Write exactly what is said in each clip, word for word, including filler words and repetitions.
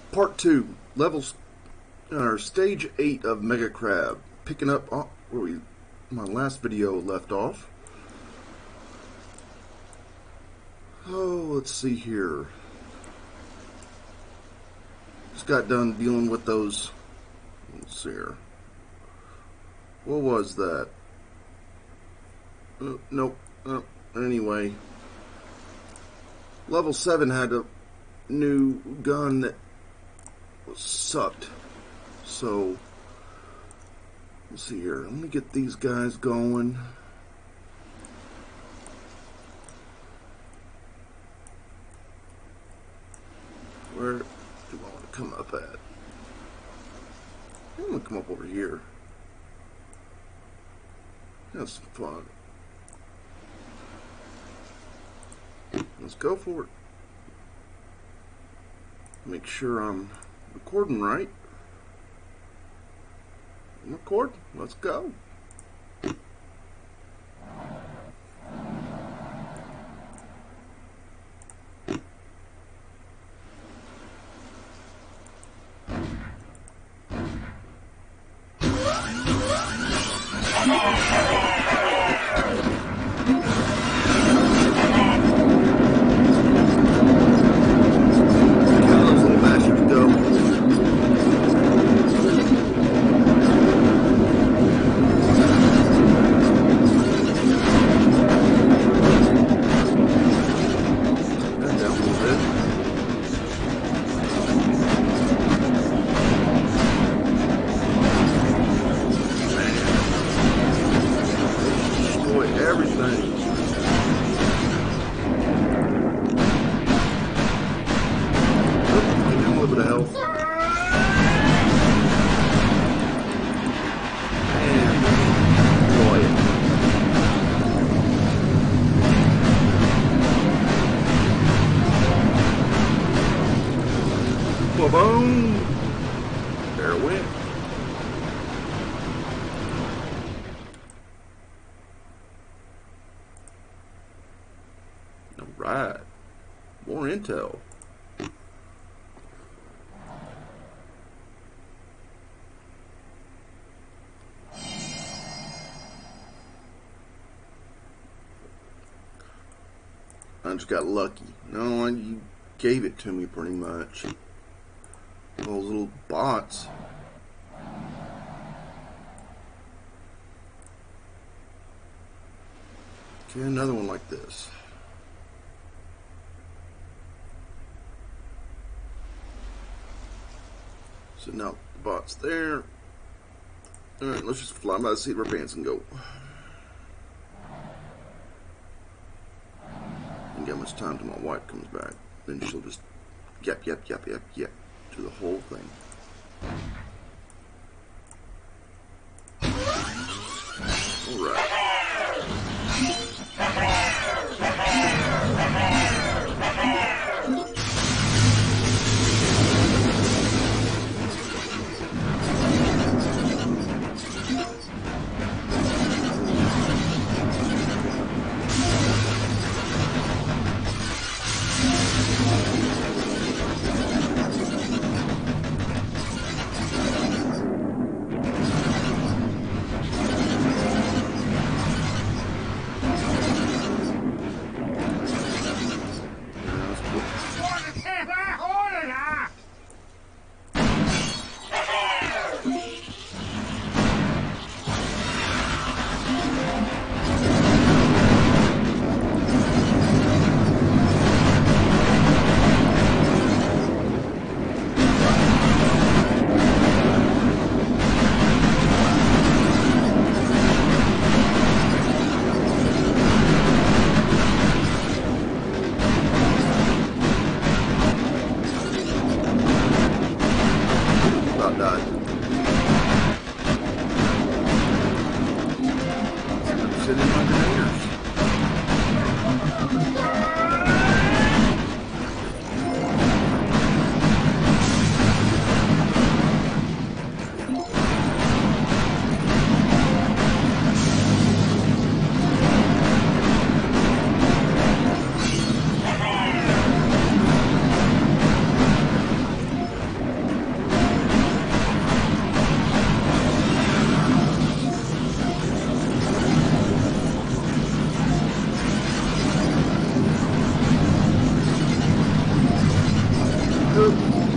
Part two, levels, or stage eight of Mega Crab, picking up oh, where we my last video left off. Oh, let's see here. Just got done dealing with those. Let's see here. What was that? Uh, nope. Uh, anyway, level seven had a new gun that was sucked. So let's see here. Let me get these guys going. Where do I want to come up at? I'm gonna come up over here. Have some fun. Let's go for it. Make sure I'm recording right. I'm recording. Let's go. Boom! There it went. All right, more intel. I just got lucky. No, you gave it to me pretty much. Those little bots. Okay, another one like this. So now the bot's there. Alright, let's just fly by the seat of our pants and go. Ain't got much time till my wife comes back. Then she'll just yep, yep, yep, yep, yep. To the whole thing. All right.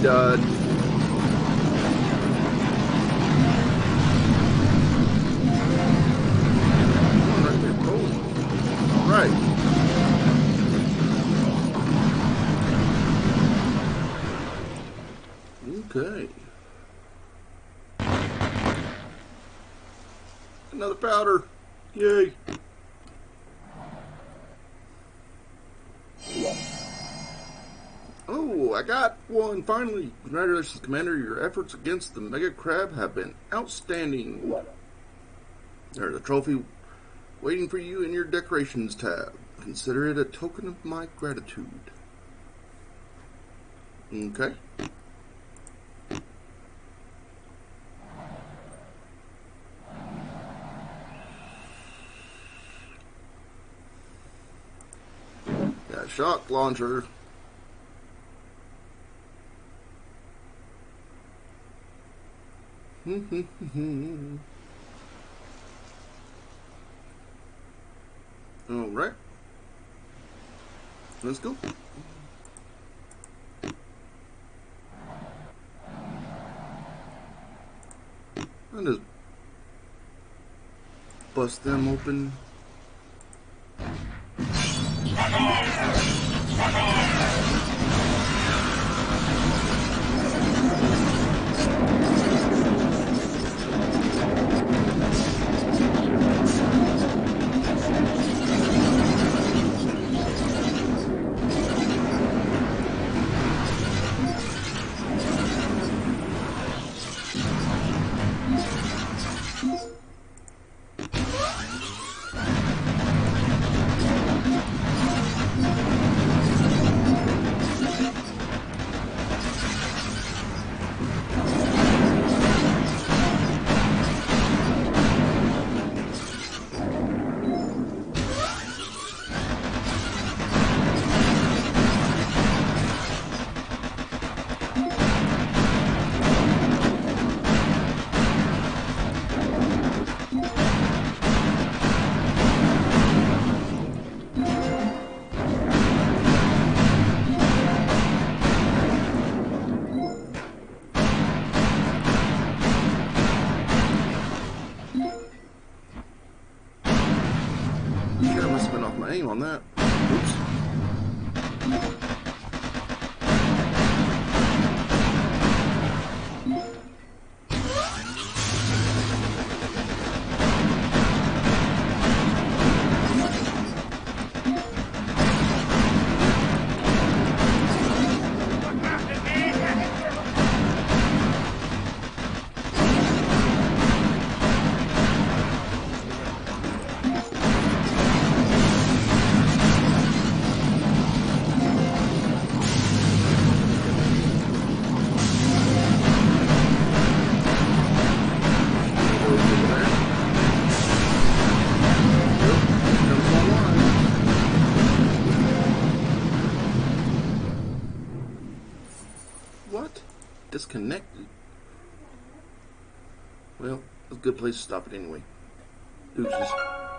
dud. Right. Okay. Another powder. Yay. Oh, I got one finally. Congratulations, Commander. Your efforts against the Mega Crab have been outstanding. There's a trophy waiting for you in your decorations tab. Consider it a token of my gratitude. Okay. Got a shock launcher. All right. Let's go. I'll just bust them open. I must have been off my aim on that. Oops. What? Disconnected? Well, that's a good place to stop it anyway. Deuces.